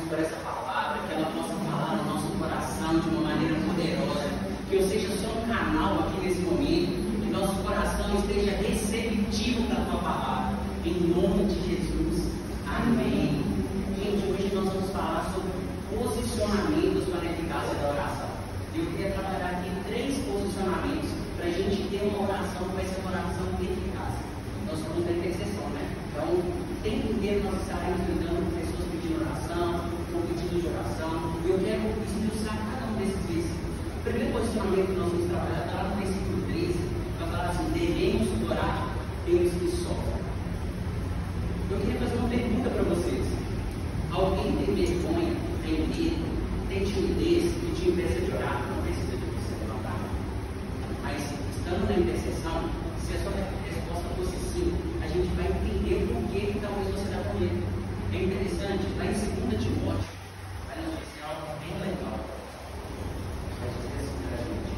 por essa palavra, que ela possa falar no nosso coração de uma maneira poderosa, que eu seja só um canal aqui nesse momento, que nosso coração esteja receptivo da tua palavra, em nome de Jesus, amém. Gente, hoje nós vamos falar sobre posicionamentos para a eficácia da oração. Eu queria trabalhar aqui 3 posicionamentos para a gente ter uma oração que vai ser uma oração eficaz. Nós somos da intercessão, né? Então, o tempo inteiro nós estaremos lidando com pessoas pedindo oração, com pedidos de oração, e eu quero esmiuçar cada um desses versículos. O primeiro posicionamento que nós vamos trabalhar está lá no versículo 13, vai falar assim: devemos orar pelos que sofrem. Eu queria fazer uma pergunta para vocês. Alguém tem vergonha, tem medo, tem timidez que te impeça de orar? Não precisa de você levantar. Mas, estando na intercessão, se a sua resposta fosse sim, a gente vai entender por que talvez você está com medo. É interessante, lá em 2 Timóteo, vai nos dizer algo bem legal. Vai dizer assim para a gente: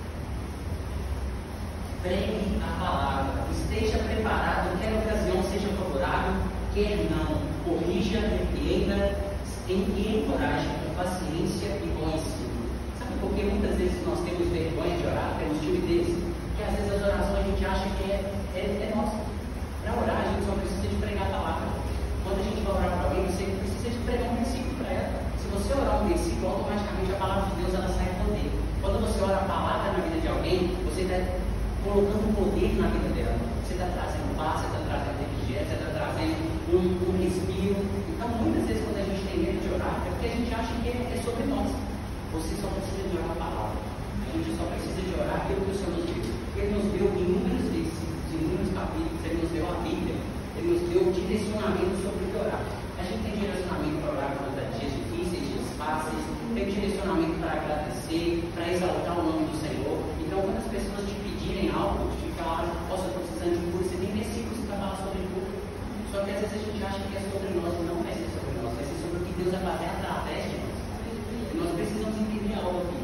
pregue a palavra, esteja preparado, quer a ocasião seja favorável, quer não, corrija, repreenda e encoraje com paciência e bom ensino. Sabe por que muitas vezes nós temos vergonha de orar, temos timidez? Porque às vezes as orações a gente acha que é nossa. Para orar a gente só precisa de pregar a palavra. Quando a gente vai orar para alguém, você precisa de pregar um versículo para ela. Se você orar um versículo, automaticamente a palavra de Deus ela sai poder. Quando você ora a palavra na vida de alguém, você está colocando poder na vida dela. Você está trazendo paz, você está trazendo refrigério, você está trazendo um respiro. Então, muitas vezes, quando a gente tem medo de orar, é porque a gente acha que é sobre nós. Você só precisa de orar a palavra. A gente só precisa de orar pelo que o Senhor nos deu. Ele nos deu inúmeros versículos, inúmeros capítulos, Ele nos deu a Bíblia, Ele nos deu direcionamento sobre o que orar. A gente tem direcionamento para orar contra dias difíceis, dias fáceis, tem direcionamento para agradecer, para exaltar o nome do Senhor. Então, quando as pessoas te pedirem algo, te falarem: nossa, eu estou precisando de cura, você tem versículos para falar sobre cura. Só que às vezes a gente acha que é sobre nós, e não vai ser sobre nós, vai ser sobre o que Deus vai fazer através de nós. E nós precisamos entender algo aqui.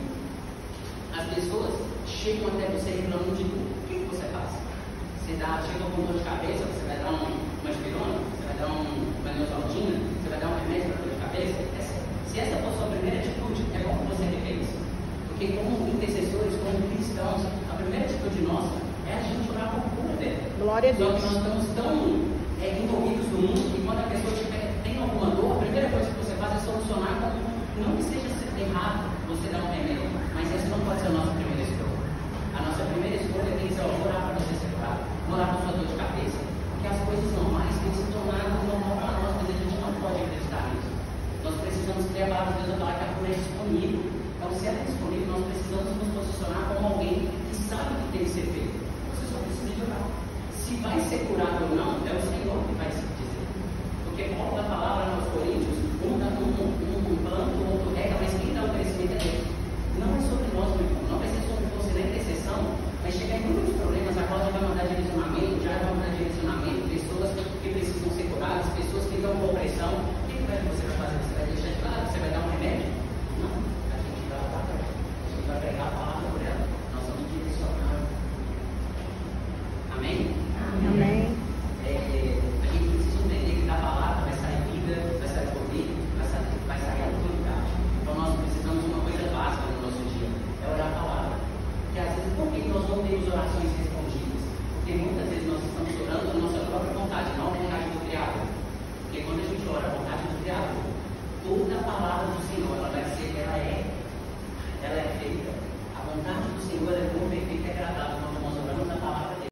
As pessoas chegam até você reclamando de tudo. O que você faz? Você chega com dor de cabeça, você vai dar uma aspirona, você vai dar uma neosaldina, você vai dar um remédio para dor de cabeça. Se essa for a sua primeira atitude, é bom que você rever isso. Porque como intercessores, como cristãos, a primeira atitude nossa é a gente orar por cura dela. Glória a Deus. Só que nós estamos tão envolvidos no mundo que quando a pessoa tem alguma dor, a primeira coisa que você faz é solucionar. Não que seja errado você dar um remédio, mas essa não pode ser a nossa primeira escolha. A nossa primeira escolha tem que ser orar para você ser curado, orar para sua dor de cabeça, porque as coisas normais têm se tornado normal para nós, mas a gente não pode acreditar nisso. Nós precisamos ter a palavra de Deus a falar que a cura é disponível. Então, se ela é disponível, nós precisamos nos posicionar como alguém que sabe o que tem que ser feito. Você só precisa de orar. Se vai ser curado ou não, é o Senhor que vai se dizer. Porque Paulo da palavra